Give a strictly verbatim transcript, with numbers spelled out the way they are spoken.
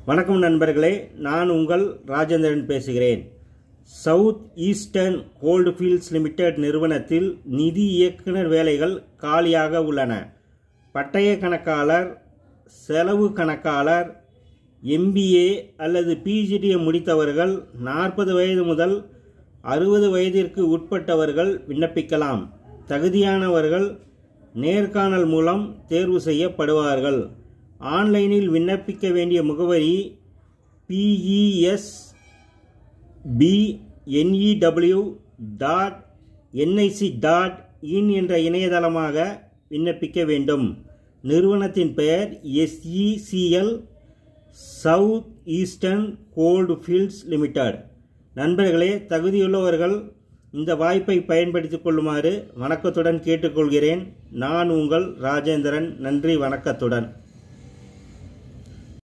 வணக்கம் நண்பர்களே, நான் உங்கள் ராஜேந்திரன் பேசுகிறேன். சவுத் ஈஸ்டர்ன் கோல்ஃபீல்ட்ஸ் லிமிடெட் நிறுவனத்தில் நிதி இயக்குனர் வேலைகள் காலியாக உள்ளன. பட்டய கணக்காளர், செலவு கணக்காளர், எம்பிஏ அல்லது பிஜிடியை முடித்தவர்கள், நாற்பது வயது முதல் அறுபது வயதிற்கு உட்பட்டவர்கள் விண்ணப்பிக்கலாம். தகுதியானவர்கள் நேர்காணல் மூலம் தேர்வு செய்யப்படுவார்கள். ஆன்லைனில் விண்ணப்பிக்க வேண்டிய முகவரி PES PNEW dot NIC dot in என்ற இணையதளமாக விண்ணப்பிக்க வேண்டும். நிறுவனத்தின் பெயர் SECL South Eastern Coalfields Limited. நண்பர்களே, தகுதியுள்ளவர்கள் இந்த வாய்ப்பை பயன்படுத்திக் கொள்ளுமாறு வணக்கத்துடன் கேட்டுக்கொள்கிறேன். நான் உங்கள் ராஜேந்திரன். நன்றி, வணக்கத்துடன்.